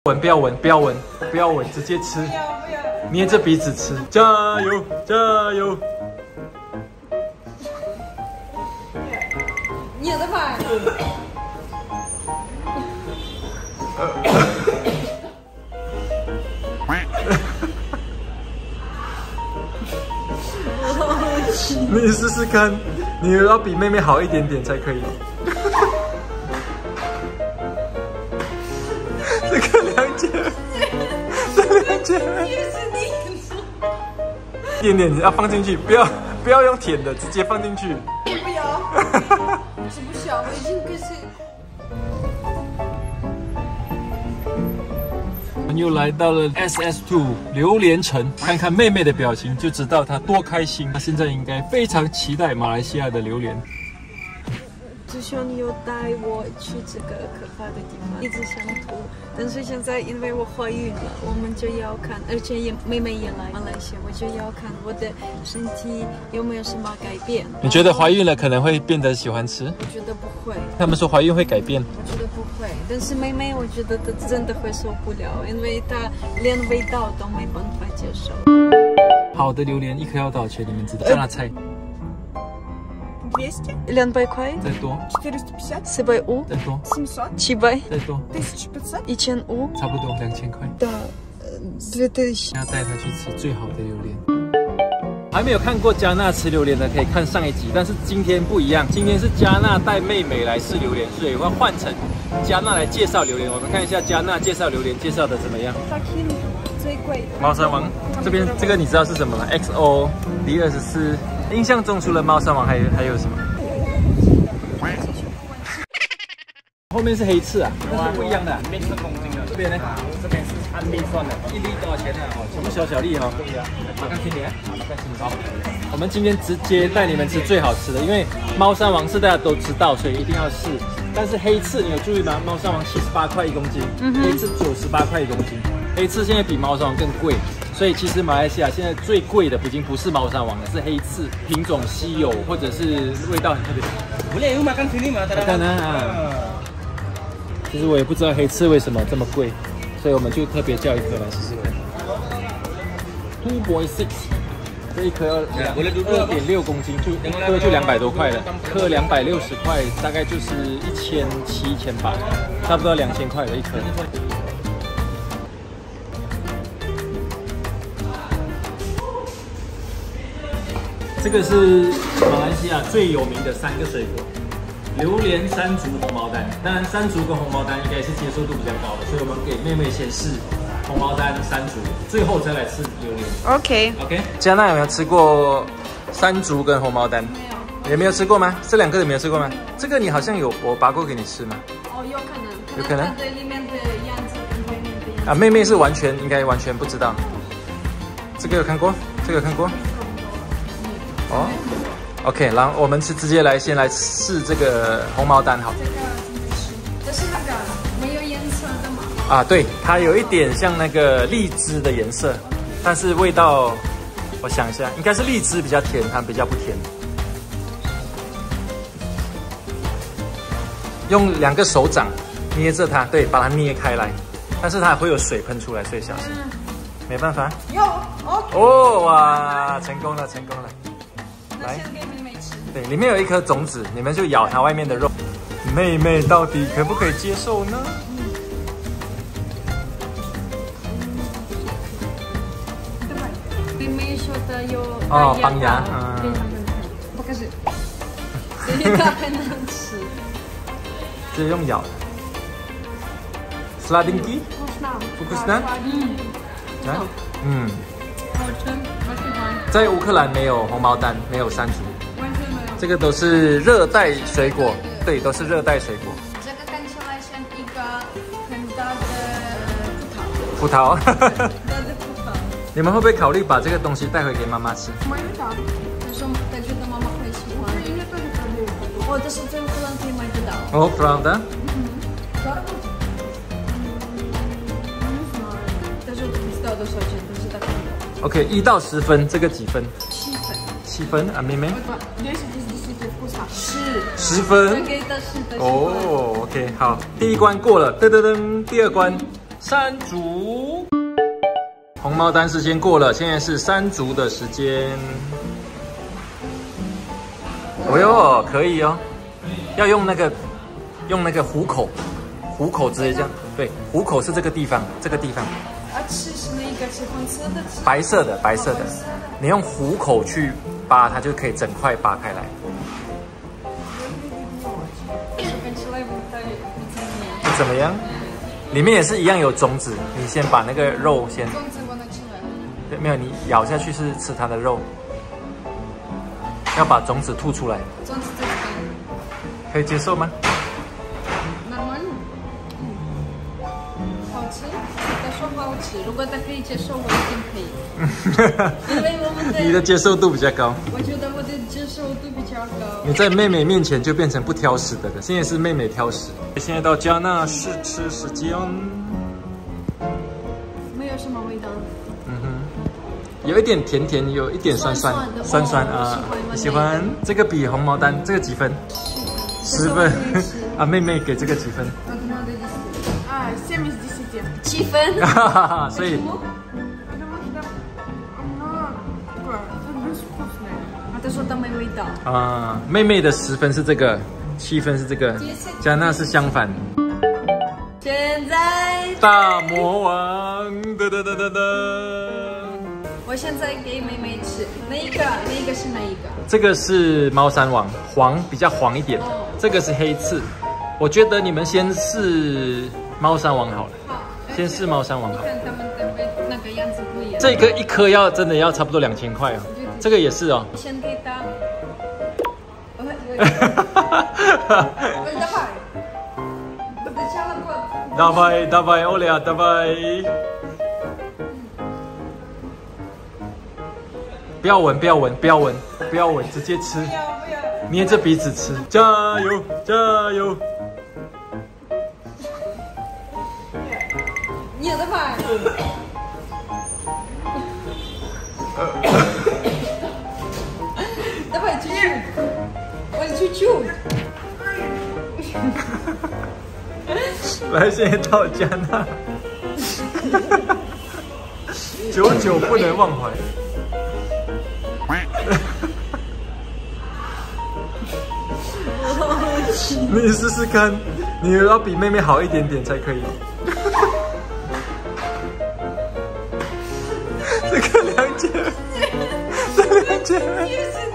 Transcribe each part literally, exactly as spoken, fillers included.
闻，不要闻，不要闻，不要闻，直接吃。不要不要，捏着鼻子吃。加油加油！ 捏得快。 你试试看，你要比妹妹好一点点才可以。这个梁姐，这梁姐，一点点要放进去，不要不要用舔的，直接放进去。 不要，是不小，我已经可是。 我们又来到了 S S 二 榴莲城，看看妹妹的表情就知道她多开心。她现在应该非常期待马来西亚的榴莲。 之前你有带我去这个可怕的地方，一直想吐，但是现在因为我怀孕了，我们就要看，而且也妹妹也来马来西亚，我就要看我的身体有没有什么改变。 你觉得怀孕了可能会变得喜欢吃？ 我觉得不会。 他们说怀孕会改变， 我觉得不会。但是妹妹，我觉得她真的会受不了，因为她连味道都没办法接受。 好的榴莲一颗要多少钱？你们知道？叫他猜。 двести, 两百块， 再多。 четыреста пятьдесят, 四百五， 再多。 семьсот, 七百， 再多。 тысяча пятьсот. 一千五， 差不多两千块。 的две тысячи。 要带她去吃最好的榴莲。还没有看过加纳吃榴莲的，可以看上一集。但是今天不一样，今天是加纳带妹妹来吃榴莲，所以我要换成加纳来介绍榴莲。我们看一下加纳介绍榴莲介绍的怎么样。 最贵。 猫山王这边这个你知道是什么吗 ？X O D 二十四。印象中除了猫山王还有还有什么？后面是黑刺啊，那是不一样的、啊。面寸公斤的，这边呢？这边是按粒算的，一粒多少钱呢？哦，全部小小粒哈、哦。对呀，马上听你，马上听你。好，我们今天直接带你们吃最好吃的，因为猫山王是大家都知道，所以一定要试。但是黑刺你有注意吗？猫山王七十八块一公斤，嗯、黑刺九十八块一公斤。黑刺现在比猫山王更贵。所以其实马来西亚现在最贵的已经不是猫山王了，是黑刺，品种稀有或者是味道很特别。 Boleh you makan sini mah? Makan啊。其实我也不知道黑刺为什么这么贵，所以我们就特别叫一颗来试试看。Two point six， 这一颗要二点六公斤，就一颗就两百多块了，颗两百六十块，大概就是一千七、一千八，差不多两千块了一颗。这个是马来西亚最有名的三个水果：榴莲、山竹、红毛丹。当然，山竹跟红毛丹应该是接受度比较高的，所以我们给妹妹先试红毛丹、山竹，最后再来吃榴莲。 OK OK。加纳有没有吃过山竹跟红毛丹？ 没有。 也没有吃过吗？这两个你没有吃过吗？这个你好像有我拔过给你吃吗？ 哦，有可能。 有可能。 它的里面的样子跟外面的样子。 啊，妹妹是完全应该完全不知道。这个有看过？这个有看过？哦 ，OK， 然后我们是直接来先来试这个红毛丹，好。 这个怎么吃？这是那个没有颜色的嘛？ 啊，对，它有一点像那个荔枝的颜色，但是味道，我想一下，应该是荔枝比较甜，它比较不甜。用两个手掌捏着它，对，把它捏开来，但是它会有水喷出来，所以小心。嗯、没办法。 有哦。 哦哇，成功了，成功了。 来，先给妹妹吃。 对，里面有一颗种子，你们就咬它外面的肉。妹妹到底可不可以接受呢？ 妹妹说的有哦，绑牙， 非常的疼，不可是，所以它很难吃。 直接用咬的。Sladingi？ 不是呢？嗯。啊？嗯。 好吃，我喜欢。 在乌克兰没有红毛丹，没有山竹， 完全没有。 这个都是热带水果，对，都是热带水果。 这个看起来像一个很大的葡萄。葡萄。 大的葡萄。 你们会不会考虑把这个东西带回给妈妈吃？ 买得到，但是我觉得妈妈会喜欢。哦，这是在乌克兰可以买得到。 哦 ，Pravda？ 嗯。但是我不知道多少钱，但是大概。 OK， 一到十分，这个几分？ 七分。 七分啊，妹妹。 是。 十分。 给的是的。 哦 ，OK， 好，第一关过了，噔噔噔，第二关山竹。红毛丹时间过了，现在是山竹的时间。哦哟，可以哦，要用那个用那个虎口，虎口直接这样。对，虎口是这个地方，这个地方。 啊，吃是那个是红色的， 白色的，白色的。你用虎口去扒，它就可以整块扒开来。 看起来不太不怎么样？里面也是一样有种子，你先把那个肉先。 种子我能吃了。 对，没有，你咬下去是吃它的肉，要把种子吐出来。 种子这个可以接受吗？ 慢慢，嗯，好吃。他说好吃，如果他可以接受，我一定可以。因为我们的你的接受度比较高。 我觉得我的接受度比较高。 你在妹妹面前就变成不挑食的了，现在是妹妹挑食。现在到加纳试吃时间。 没有什么味道。 嗯哼，有一点甜甜，有一点酸酸，酸酸啊。你喜欢这个比红毛丹这个几分？十分。啊，妹妹给这个几分？ 啊，семь из десяти。七分。 哈哈哈，所以。 他说他没味道啊，妹妹的十分是这个，七分是这个，加纳是相反。 现在大魔王，哒哒哒哒哒。 我现在给妹妹吃，哪一个？哪一个是哪一个？ 这个是猫山王，黄比较黄一点，哦、这个是黑刺。我觉得你们先试猫山王好了，好，先试猫山王好了。 看他们的那个样子不一样。 这个一颗要真的要差不多两千块哦。这个也是哦。 先给他。 Давай, давай, Оля, давай。不要闻，不要闻，不要闻，不要闻，直接吃。不要不要。捏着鼻子吃，加油，加油。 捏得快。Давай чуть-чуть. Ой, чуть-чуть. 来，现在到加纳，久久不能忘怀。你试试看，你要比妹妹好一点点才可以。这个两姐，这两姐妹。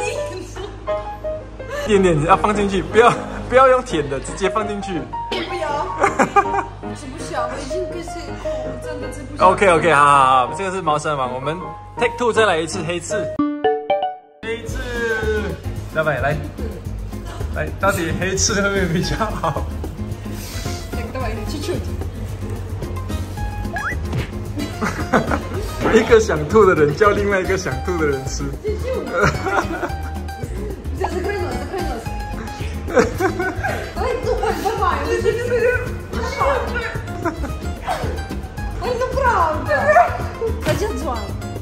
一点点要放进去，不要不要用舔的，直接放进去。 不要，吃不消，我已经可是我真的吃不消。 OK OK， 好好好，这个是猫山王，我们 take two 再来一次黑刺，黑刺，老板来，来，到底黑刺会不会比较好？一个想吐的人叫另外一个想吐的人吃。 Ой, думай, давай, Ой, ну правда. Один звон.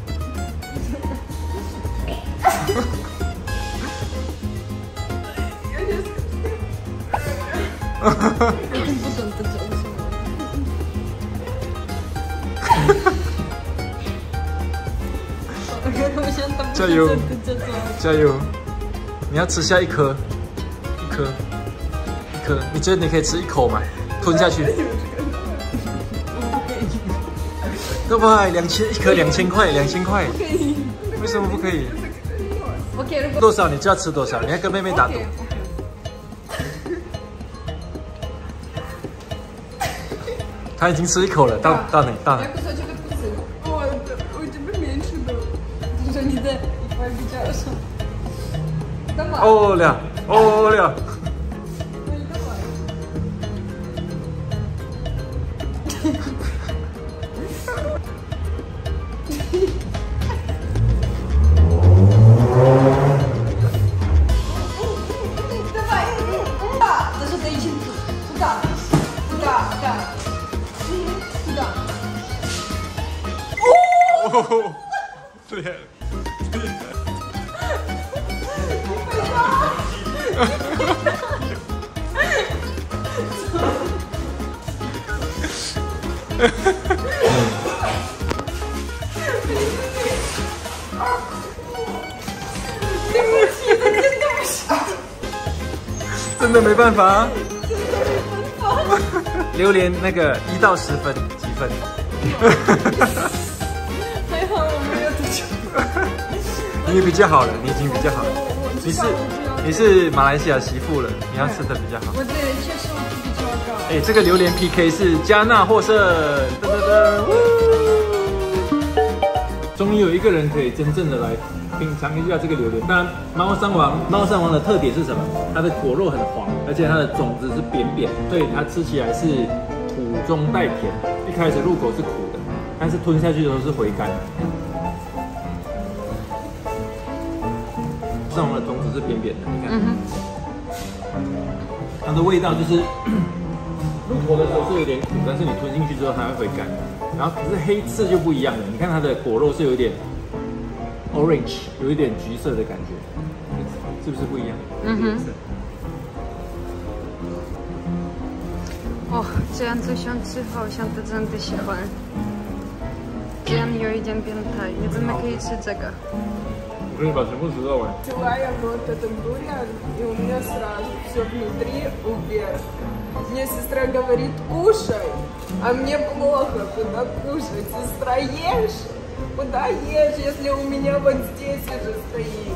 加油，加油！你要吃下一颗。一颗，一颗，你觉得你可以吃一口吗？吞下去。对吧？两千一颗，两千块，两千块。为什么不可以？多少你就要吃多少，你要跟妹妹打赌。他已经吃一口了，到到哪？到哪？哦了，哦了。哦，厉害了，厉害了。 真的没办法。榴莲那个一到十分几分？ 还好我没有这种。 你比较好了，你已经比较好了。你是你是马来西亚媳妇了，你要吃的比较好。 我对接受度比较高。 哎，这个榴莲 P K 是加纳获胜。噔噔噔！终于有一个人可以真正的来品尝一下这个榴莲。当然，猫山王猫山王的特点是什么？它的果肉很黄，而且它的种子是扁扁，所以它吃起来是苦中带甜。一开始入口是苦的，但是吞下去的时候是回甘的。上王的种子是扁扁的，你看，嗯、它的味道就是入口的时候是有点苦，但是你吞进去之后它会回甘。然后可是黑刺就不一样了，你看它的果肉是有一点 orange， 有一点橘色的感觉，是不是不一样？嗯哼。 哦，这样子想吃，好像他真的喜欢。这样有一点变态，你怎么可以吃这个？ 我可以把全部吃到完。 Взяла я в рот этот дуриан, и у меня сразу все внутри вверх. Мне сестра говорит, кушай, а мне плохо, куда кушать? Сестра, ешь? Куда ешь, если у меня вот здесь уже стоит?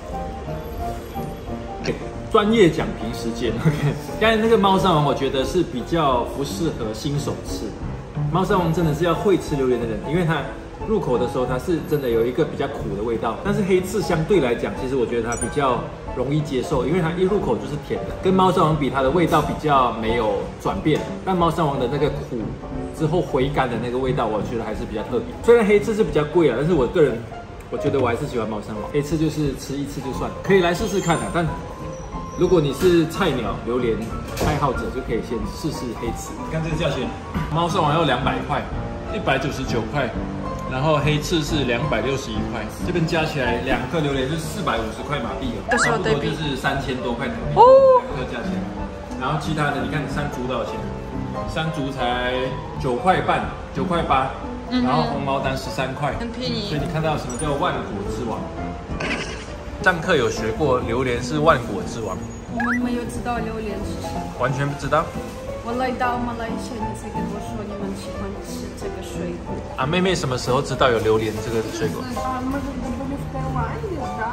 专业讲评时间 ，OK。刚才那个猫山王，我觉得是比较不适合新手吃。猫山王真的是要会吃榴莲的人，因为它入口的时候，它是真的有一个比较苦的味道。但是黑刺相对来讲，其实我觉得它比较容易接受，因为它一入口就是甜的。跟猫山王比，它的味道比较没有转变。但猫山王的那个苦之后回甘的那个味道，我觉得还是比较特别。虽然黑刺是比较贵啊，但是我个人我觉得我还是喜欢猫山王。黑刺就是吃一次就算，可以来试试看啊。但如果你是菜鸟榴莲爱好者，就可以先试试黑刺。看这个价钱，猫山王要两百块，一百九十九块，然后黑刺是两百六十一块，这边加起来两颗榴莲是四百五十块马币哦，差不多就是三千多块台币。哦，两颗加起来，然后其他的你看山竹多少钱？山竹才九块半，九块八，然后红毛丹十三块， 很便宜。 所以你看到什么叫万果之王？上课有学过，榴莲是万果之王。 我们没有知道榴莲是什么， 完全不知道。 我来到马来西亚，你才跟我说你们喜欢吃这个水果。 啊，妹妹什么时候知道有榴莲这个水果？ А мы когда были в Таиланде, да,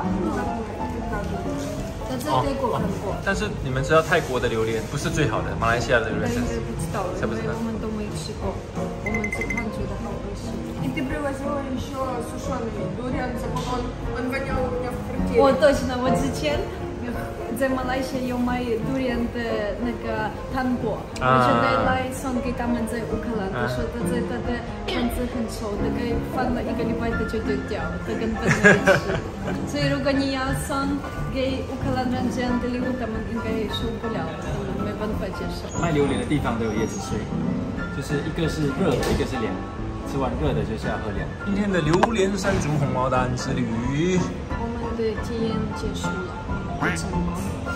мы 在这泰国看过。 但是你们知道泰国的榴莲不是最好的，马来西亚的榴莲应该不知道， 才不知道。 我们都没吃过，我们只看觉得好恶心。 И ты привозила еще сушеный дуриан, он, он вонял у меня в квартире. 我точno，我之前在马来西亚有买杜莲的那个糖果，我觉得来送给他们在乌克兰，他说他在他的罐子很臭，大概放了一个礼拜他就丢掉，他根本没吃。所以如果你要送给乌克兰人这样的礼物，他们应该受不了，他们没办法接受。 卖榴莲的地方都有椰子水，就是一个是热的，一个是凉的。 吃完热的就下喝凉。今天的榴莲山竹红毛丹之旅， 我们的体验结束了，不成功。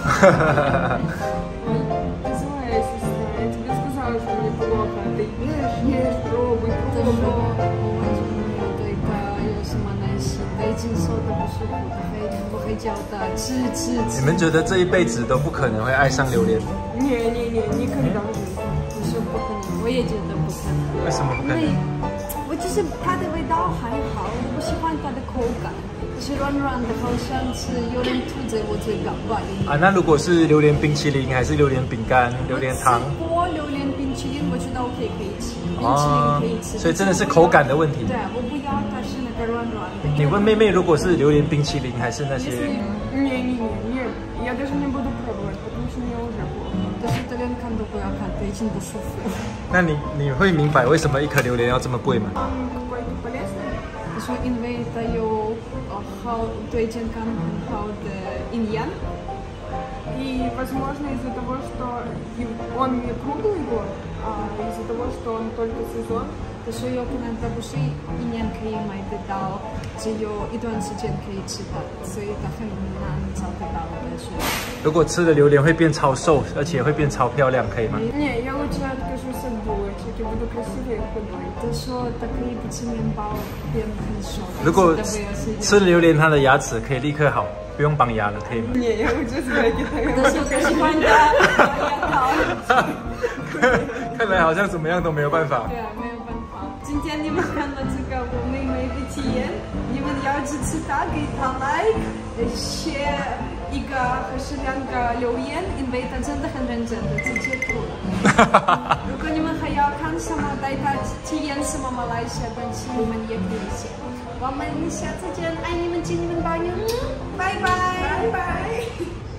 Твоя сестра, я тебе сказала, что мне плохо. Ты ешь, ешь, пробуй, 他 пробуй. 说我完全没有对他有什么耐心，他已经受的不舒服，他还我还叫他吃吃吃。 你们觉得这一辈子都不可能会爱上榴莲？ Не-не-не, никогда в жизни. 我说不可能，我也觉得不可能。 为什么不可能？ 我就是它的味道还好，我不喜欢它的口感，就是软软的，好像是有人吐在我嘴角吧里面。 啊，那如果是榴莲冰淇淋，还是榴莲饼干、榴莲糖？ 我榴莲冰淇淋，我觉得 OK 可以吃，冰淇淋可以吃。 所以真的是口感的问题。 对，我不要它是那个软软的。 你问妹妹，如果是榴莲冰淇淋，还是那些？ Не-не-не, я даже не буду пробовать, потому что мне уже плохо. 但是这连看都不要看，它已经不舒服。 那你你会明白为什么一颗榴莲要这么贵吗？ Какой-то полезный? 他说因为它有好对健康很好的营养。 И, возможно, из-за того, что он не круглый год, а из-за того, что он только сезон. 可是有可能它不是一年可以买得到，只有一段时间可以吃到，所以它很难找得到的水果。 如果吃了榴莲会变超瘦，而且会变超漂亮，可以吗？ Не, я лучше откажусь от булочек. я буду красивой и худой. Ты说它可以不吃面包变很瘦。 如果吃榴莲，它的牙齿可以立刻好，不用绑牙了，可以吗？ Не, я хочу тебя китайского. 但是我喜欢它， 看来好像怎么样都没有办法。 对啊，没有办法。今天你们看到这个我妹妹的体验，你们要支持她，给她 like， 写一个或是两个留言，因为她真的很认真的自己做了。如果你们还要看什么，带她体验什么马来西亚东西，你们也可以写。我们下次见，爱你们，敬你们，拜你们，拜拜， 拜拜。